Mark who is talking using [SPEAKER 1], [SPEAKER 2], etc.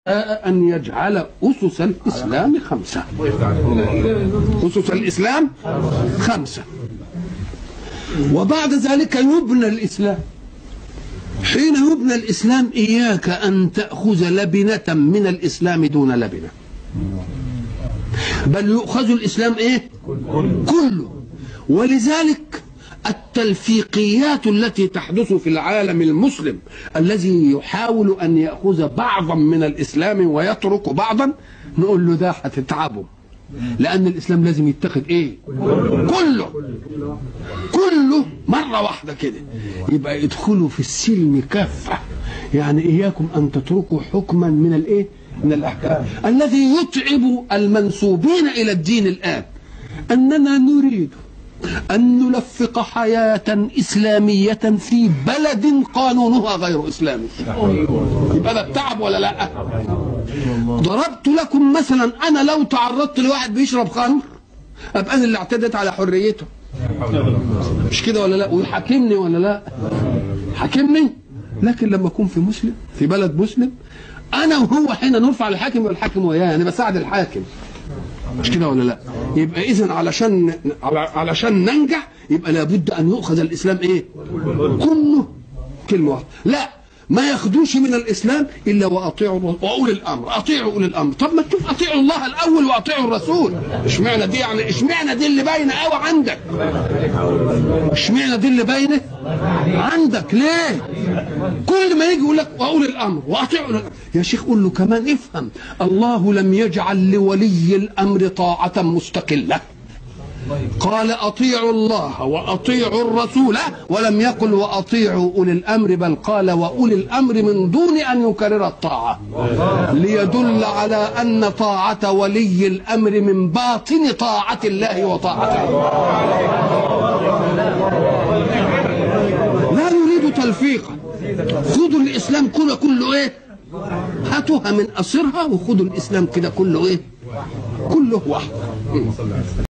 [SPEAKER 1] أن يجعل أسس الإسلام 5. أسس الإسلام 5، وبعد ذلك يبنى الإسلام. حين يبنى الإسلام إياك أن تأخذ لبنة من الإسلام دون لبنة، بل يؤخذ الإسلام إيه؟ كله. ولذلك التلفيقيات التي تحدث في العالم المسلم الذي يحاول أن يأخذ بعضا من الإسلام ويترك بعضا، نقول له ده هتتعبه، لأن الإسلام لازم يتخذ إيه؟ كله مرة واحدة كده. يبقى ادخلوا في السلم كافة، يعني إياكم أن تتركوا حكما من الإيه؟ من الأحكام الذي يتعب المنسوبين إلى الدين الآن. أننا نريد أن نلفق حياة إسلامية في بلد قانونها غير إسلامي. يبقى ده التعب ولا لا؟ ضربت لكم مثلا، أنا لو تعرضت لواحد بيشرب خمر أبقى أنا اللي اعتدت على حريته، مش كده ولا لا؟ ويحاكمني ولا لا؟ حاكمني. لكن لما أكون في مسلم، في بلد مسلم، أنا وهو حين نرفع الحاكم والحاكم وياه، أنا بساعد الحاكم، مش كده ولا لا؟ يبقى إذن علشان ننجح يبقى لابد أن يؤخذ الإسلام إيه؟ كله كلمة واحدة. لا، ما ياخدوش من الإسلام إلا وأطيعوا وأولي الأمر. أطيعوا أولي الأمر. طب ما تشوف أطيعوا الله الأول وأطيعوا الرسول. اشمعنى دي؟ يعني اشمعنى دي اللي باينة قوي عندك؟ اشمعنى دي اللي باينة عندك؟ ليه؟ كل ما يجي يقول لك وأولي الأمر وأطيعوا. يا شيخ قول له كمان افهم، الله لم يجعل لولي الأمر طاعة مستقلة، قال أطيعوا الله وأطيعوا الرسول، ولم يقل وأطيعوا أولي الأمر، بل قال وأولي الأمر من دون أن يكرر الطاعة، ليدل على أن طاعة ولي الأمر من باطن طاعة الله وطاعته. لا نريد تلفيقا. خذوا الإسلام كله إيه؟ هاتوها من أصرها وخذوا الإسلام كده كله إيه؟ كله واحد.